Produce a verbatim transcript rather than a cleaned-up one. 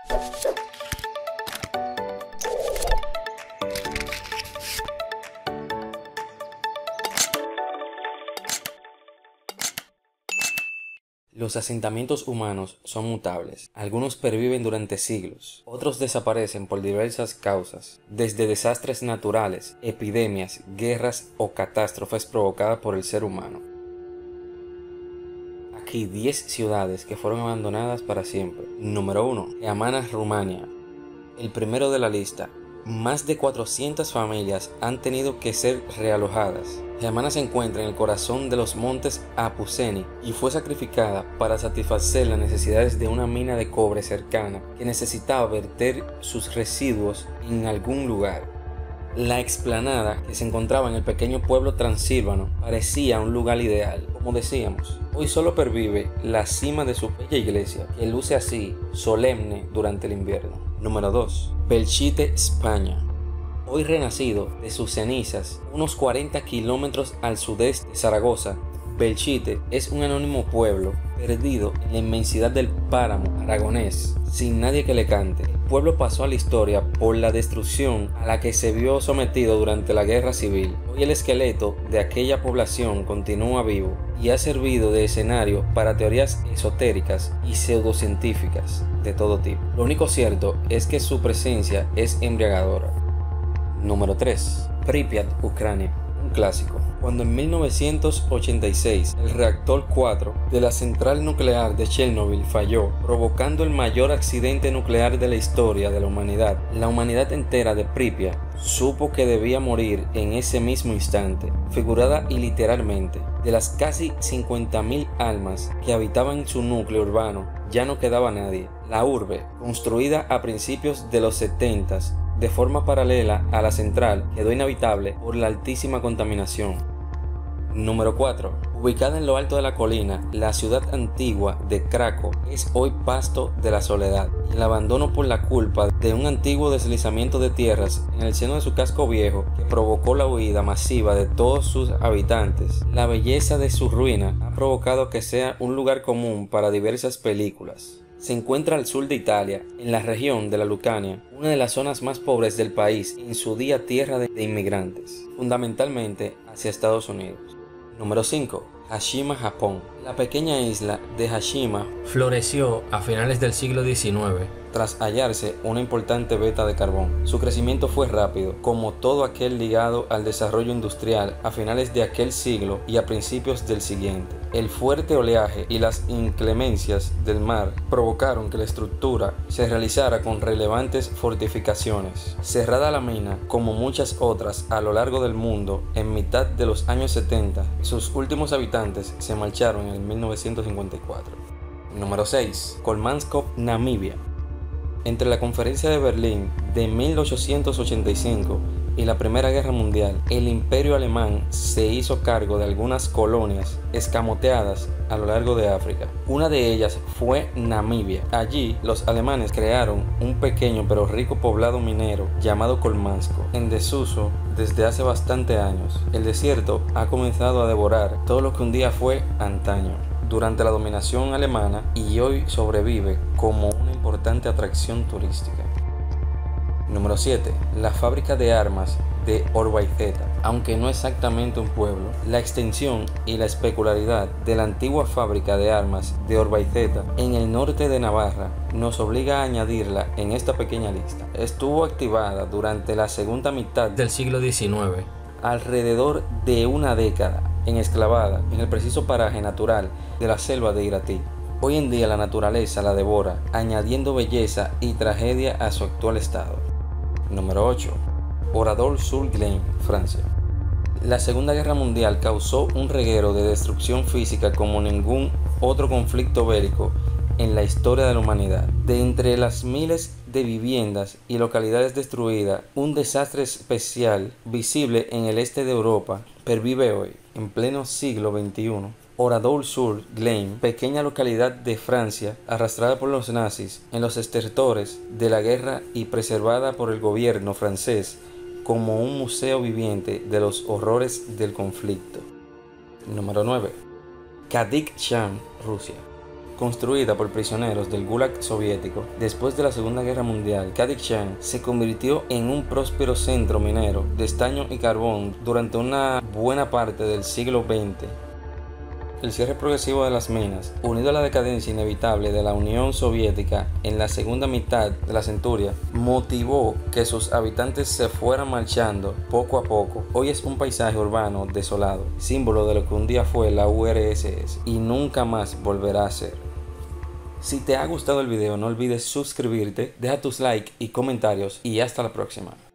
Los asentamientos humanos son mutables. Algunos perviven durante siglos, otros desaparecen por diversas causas, desde desastres naturales, epidemias, guerras o catástrofes provocadas por el ser humano. Aquí diez ciudades que fueron abandonadas para siempre. Número uno. Eamana, Rumania. El primero de la lista. Más de cuatrocientas familias han tenido que ser realojadas. Eamana se encuentra en el corazón de los montes Apuseni y fue sacrificada para satisfacer las necesidades de una mina de cobre cercana que necesitaba verter sus residuos en algún lugar. La explanada que se encontraba en el pequeño pueblo transilvano parecía un lugar ideal. Como decíamos, hoy solo pervive la cima de su bella iglesia, que luce así, solemne durante el invierno. Número dos. Belchite, España. Hoy renacido de sus cenizas, unos cuarenta kilómetros al sudeste de Zaragoza, Belchite es un anónimo pueblo perdido en la inmensidad del páramo aragonés, sin nadie que le cante. El pueblo pasó a la historia por la destrucción a la que se vio sometido durante la guerra civil. Hoy el esqueleto de aquella población continúa vivo y ha servido de escenario para teorías esotéricas y pseudocientíficas de todo tipo. Lo único cierto es que su presencia es embriagadora. Número tres. Pripyat, Ucrania. Un clásico. Cuando en mil novecientos ochenta y seis el reactor cuatro de la central nuclear de Chernobyl falló, provocando el mayor accidente nuclear de la historia de la humanidad, la humanidad entera de Pripyat supo que debía morir en ese mismo instante. Figurada y literalmente, de las casi cincuenta mil almas que habitaban en su núcleo urbano, ya no quedaba nadie. La urbe, construida a principios de los setentas, de forma paralela a la central, quedó inhabitable por la altísima contaminación. Número cuatro. Ubicada en lo alto de la colina, la ciudad antigua de Craco es hoy pasto de la soledad y el abandono por la culpa de un antiguo deslizamiento de tierras en el seno de su casco viejo que provocó la huida masiva de todos sus habitantes. La belleza de su ruina ha provocado que sea un lugar común para diversas películas. Se encuentra al sur de Italia, en la región de la Lucania, una de las zonas más pobres del país, en su día tierra de inmigrantes, fundamentalmente hacia Estados Unidos. Número cinco. Hashima, Japón. La pequeña isla de Hashima floreció a finales del siglo diecinueve tras hallarse una importante veta de carbón. Su crecimiento fue rápido, como todo aquel ligado al desarrollo industrial a finales de aquel siglo y a principios del siguiente. El fuerte oleaje y las inclemencias del mar provocaron que la estructura se realizara con relevantes fortificaciones. Cerrada la mina, como muchas otras a lo largo del mundo, en mitad de los años setenta, sus últimos habitantes se marcharon en mil novecientos cincuenta y cuatro. Número seis. Kolmanskop, Namibia. Entre la Conferencia de Berlín de mil ochocientos ochenta y cinco y la Primera Guerra Mundial, el Imperio Alemán se hizo cargo de algunas colonias escamoteadas a lo largo de África. Una de ellas fue Namibia. Allí, los alemanes crearon un pequeño pero rico poblado minero llamado Kolmanskop, en desuso desde hace bastante años. El desierto ha comenzado a devorar todo lo que un día fue antaño, durante la dominación alemana, y hoy sobrevive como una importante atracción turística. Número siete. La fábrica de armas de Orbaiceta. Aunque no exactamente un pueblo, la extensión y la especularidad de la antigua fábrica de armas de Orbaiceta en el norte de Navarra nos obliga a añadirla en esta pequeña lista. Estuvo activada durante la segunda mitad del siglo diecinueve, alrededor de una década, enclavada en el preciso paraje natural de la selva de Iratí. Hoy en día la naturaleza la devora, añadiendo belleza y tragedia a su actual estado. Número ocho. Oradour-sur-Glane, Francia. La Segunda Guerra Mundial causó un reguero de destrucción física como ningún otro conflicto bélico en la historia de la humanidad. De entre las miles de viviendas y localidades destruidas, un desastre especial visible en el este de Europa pervive hoy, en pleno siglo veintiuno. Oradour-sur-Glane, pequeña localidad de Francia arrastrada por los nazis en los estertores de la guerra y preservada por el gobierno francés como un museo viviente de los horrores del conflicto. Número nueve. Kadykchan, Rusia. Construida por prisioneros del Gulag soviético, después de la Segunda Guerra Mundial, Katikshan se convirtió en un próspero centro minero de estaño y carbón durante una buena parte del siglo veinte. El cierre progresivo de las minas, unido a la decadencia inevitable de la Unión Soviética en la segunda mitad de la centuria, motivó que sus habitantes se fueran marchando poco a poco. Hoy es un paisaje urbano desolado, símbolo de lo que un día fue la U R S S y nunca más volverá a ser. Si te ha gustado el video, no olvides suscribirte, deja tus likes y comentarios y hasta la próxima.